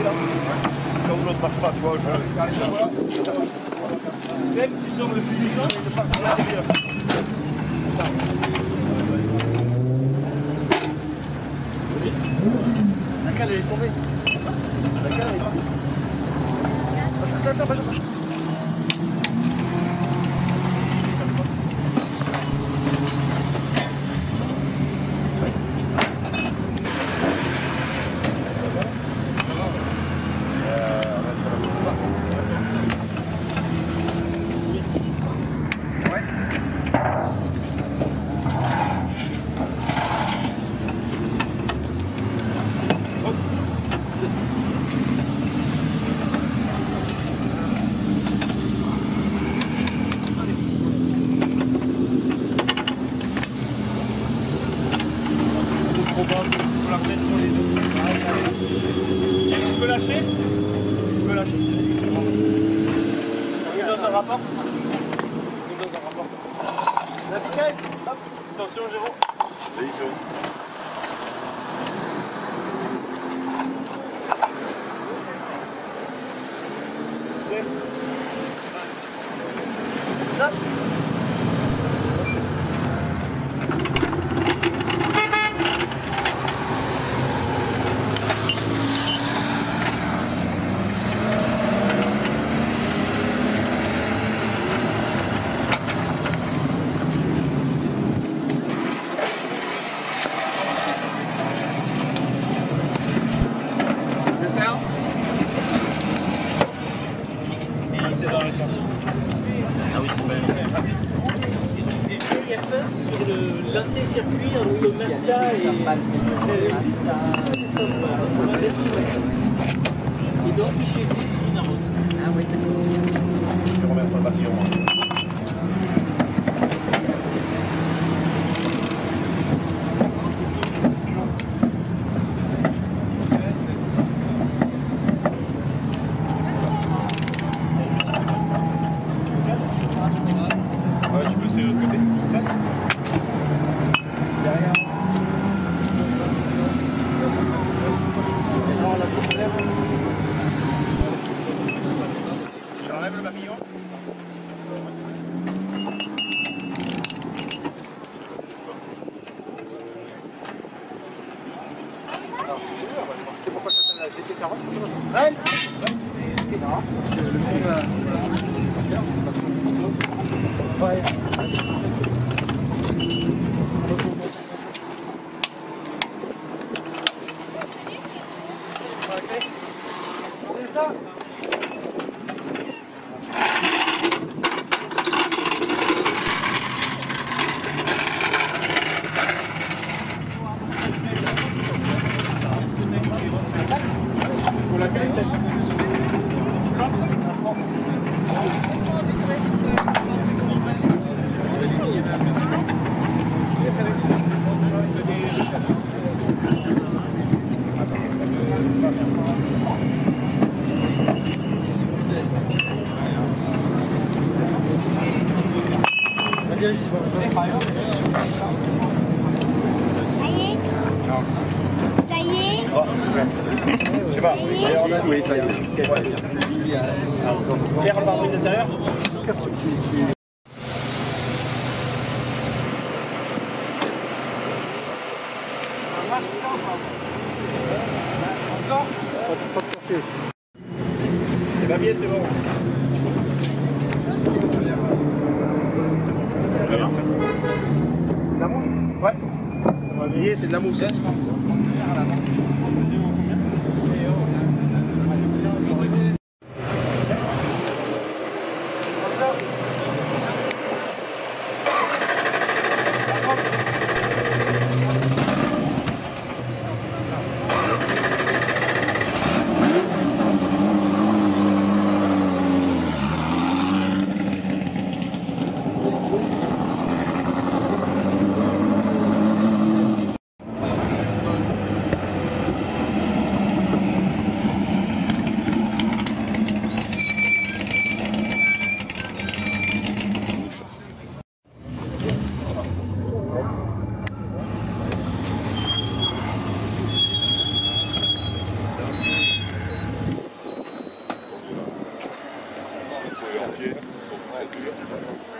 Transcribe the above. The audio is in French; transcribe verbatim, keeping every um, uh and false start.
là. Comme l'autre marche pas, tu vois. Seb, tu sors le fil d'essence et de partir à l'intérieur. La cale elle est tombée. La cale elle est partie. Attends, attends, attends, attends. Attention, Géraud. Oui, c'est bon. Stop. Sur l'ancien circuit entre Mazda et et donc j'ai fait sur une arrose. Ah oui, d'accord. Je vais remettre le papillon. Ouais, tu peux essayer de l'autre côté. J'enlève le papillon. C'est pourquoi ça s'appelle la G T quarante. Ouais. Ouais. C'est ça. Faut la caler peut-être. Tu passes ? Vas-y, vas-y, c'est pas grave. Ça y est. Non. Ça y est. Oh, je sais pas. On a oui, ça y est. Ouais. Faire le pare-brise intérieur. Encore. Pas de café. C'est pas bien, c'est bon. C'est bien ça. C'est de la mousse? Ouais. Oui, c'est de la mousse. entier, donc c'est dur.